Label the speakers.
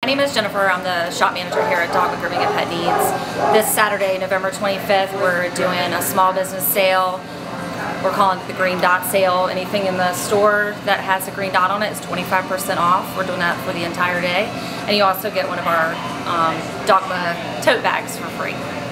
Speaker 1: My name is Jennifer. I'm the shop manager here at Dogma Grooming and Pet Needs. This Saturday, November 25th, we're doing a small business sale. We're calling it the Green Dot Sale. Anything in the store that has a green dot on it is 25% off. We're doing that for the entire day. And you also get one of our Dogma tote bags for free.